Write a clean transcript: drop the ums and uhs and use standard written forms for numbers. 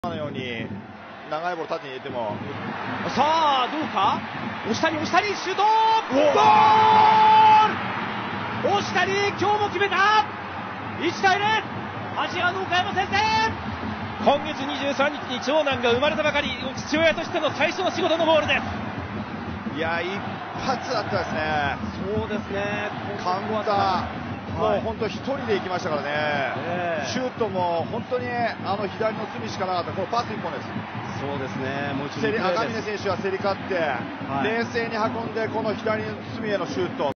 のように長いボール縦に入れても、 さあどうか、押したりシュート、ゴール、押したり今日も決めた。1対0、アジアの岡山先制。 今月23日に長男が生まれたばかり、父親としての最初の仕事のゴールです。 いや、一発だったですね。 そうですね、 カウンター、もう本当一人で行きましたからね、シュートも本当に左の隅しかなかった、このパス1本です。 そうですね、もう一度赤嶺選手は競り勝って、冷静に運んでこの左の隅へのシュート。